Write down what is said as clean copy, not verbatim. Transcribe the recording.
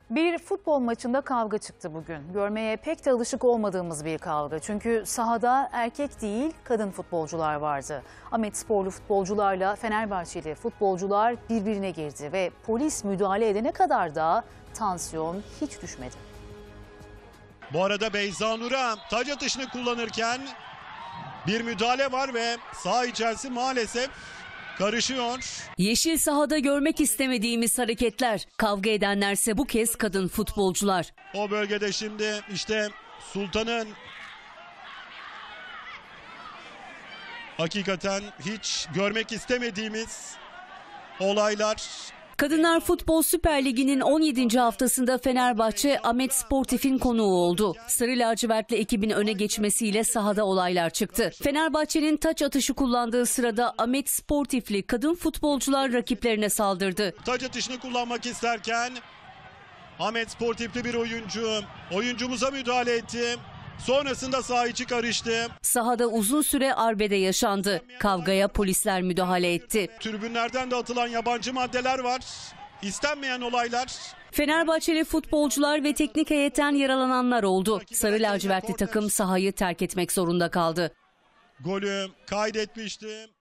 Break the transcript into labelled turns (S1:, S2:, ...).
S1: Bir futbol maçında kavga çıktı bugün. Görmeye pek de alışık olmadığımız bir kavga. Çünkü sahada erkek değil kadın futbolcular vardı. Ahmetsporlu futbolcularla Fenerbahçeli futbolcular birbirine girdi ve polis müdahale edene kadar da tansiyon hiç düşmedi.
S2: Bu arada Beyza Nur'a taç atışını kullanırken bir müdahale var ve saha içerisi maalesef karışıyor.
S3: Yeşil sahada görmek istemediğimiz hareketler. Kavga edenlerse bu kez kadın futbolcular.
S2: O bölgede şimdi işte Sultan'ın hakikaten hiç görmek istemediğimiz olaylar.
S3: Kadınlar Futbol Süper Ligi'nin 17. haftasında Fenerbahçe Ahmet Sportif'in konuğu oldu. Sarı lacivertli ekibin öne geçmesiyle sahada olaylar çıktı. Fenerbahçe'nin taç atışı kullandığı sırada Ahmet Sportif'li kadın futbolcular rakiplerine saldırdı.
S2: Taç atışını kullanmak isterken Ahmet Sportif'li bir oyuncumuza müdahale etti. Sonrasında saha içi karıştı.
S3: Sahada uzun süre arbede yaşandı. Kavgaya polisler müdahale etti.
S2: Tribünlerden de atılan yabancı maddeler var. İstenmeyen olaylar.
S3: Fenerbahçeli futbolcular ve teknik heyetten yaralananlar oldu. Sarı lacivertli takım sahayı terk etmek zorunda kaldı.
S2: Golü kaydetmişti.